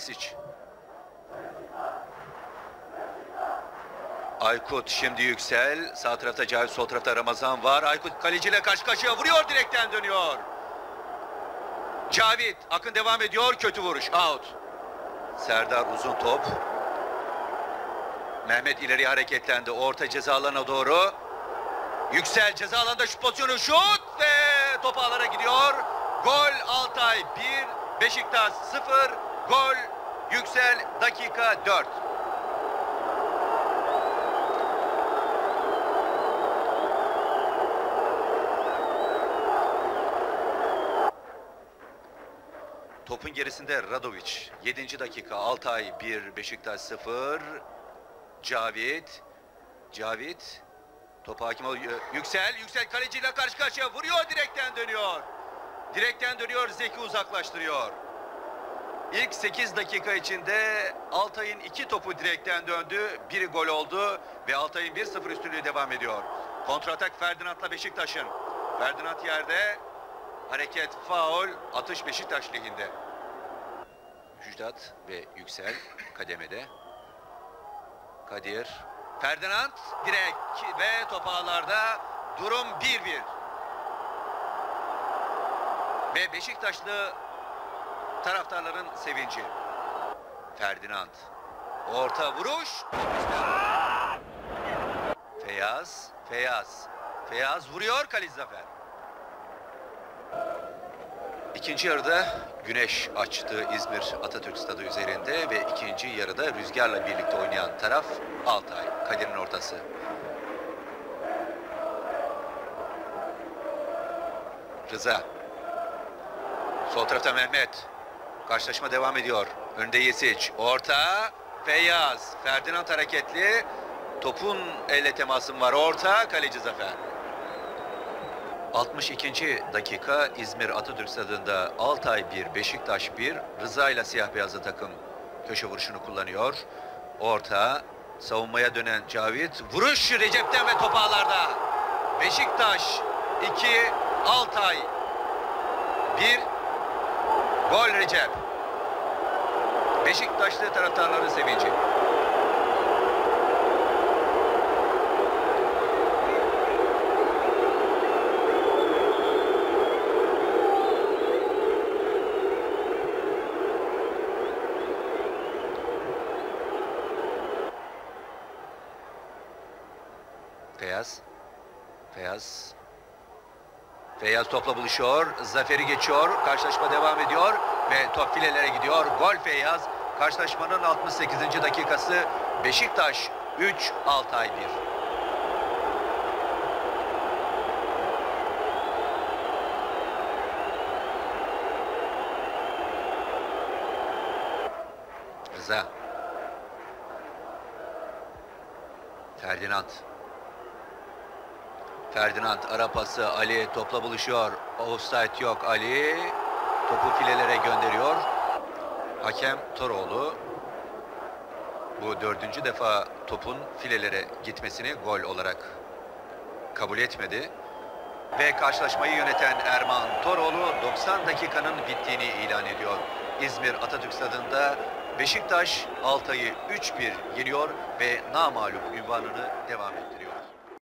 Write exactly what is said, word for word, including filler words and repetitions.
Yesiç. Aykut şimdi Yüksel. Sağ tarafta Cavit, sol tarafta Ramazan var. Aykut kaleciyle karşı karşıya vuruyor, direkten dönüyor. Cavit, Akın devam ediyor. Kötü vuruş, out. Serdar uzun top. Mehmet ileri hareketlendi. Orta ceza alanına doğru. Yüksel ceza alanında şu pozisyonu, şut ve top ağlara gidiyor. Gol Altay bir, Beşiktaş sıfır. Gol Yüksel, dakika dört. Topun gerisinde Radoviç. yedinci dakika, Altay bir, Beşiktaş sıfır. Cavit. Cavit. Topa hakim oluyor. Yüksel. Yüksel kaleciyle karşı karşıya vuruyor. Direkten dönüyor. Direkten dönüyor. Zeki uzaklaştırıyor. İlk sekiz dakika içinde Altay'ın iki topu direkten döndü. Biri gol oldu ve Altay'ın bir sıfır üstünlüğü devam ediyor. Kontratak Ferdinand'la Beşiktaş'ın. Ferdinand yerde. Hareket, faul, atış Beşiktaş lehinde. Müjdat ve Yüksel kademede. Kadir. Ferdinand direkt ve top ağlarda, durum bir bir. Ve Beşiktaşlı taraftarların sevinci. Ferdinand. Orta vuruş. Feyyaz. Feyyaz. Feyyaz vuruyor, kaleci Zafer. İkinci yarıda güneş açtı İzmir Atatürk Stadı üzerinde ve ikinci yarıda rüzgarla birlikte oynayan taraf Altay. Kadir'in ortası. Rıza. Sol tarafta Mehmet. Karşılaşma devam ediyor. Önde Yesiç. Orta. Feyyaz. Ferdinand hareketli. Topun elle temasım var. Orta. Kaleci Zafer. altmış ikinci dakika İzmir Atatürk Stadı'nda Altay bir, Beşiktaş bir. Rıza ile siyah beyazlı takım köşe vuruşunu kullanıyor. Orta, savunmaya dönen Cavit. Vuruş Recep'ten ve top ağlarda. Beşiktaş iki, Altay bir. Gol Recep. Beşiktaşlı taraftarların sevinci. Feyyaz. Feyyaz. Feyyaz topla buluşuyor. Zafer'i geçiyor. Karşılaşma devam ediyor. Ve top filelere gidiyor. Gol Feyyaz. Karşılaşmanın altmış sekizinci dakikası. Beşiktaş üç, Altay bir. Rıza. Ferdinand. Ferdinand ara pası, Ali topla buluşuyor. Offside yok, Ali topu filelere gönderiyor. Hakem Toroğlu bu dördüncü defa topun filelere gitmesini gol olarak kabul etmedi. Ve karşılaşmayı yöneten Erman Toroğlu doksan dakikanın bittiğini ilan ediyor. İzmir Atatürk Stadı'nda Beşiktaş Altay'ı üç bir yeniyor ve namağlup ünvanını devam ettiriyor.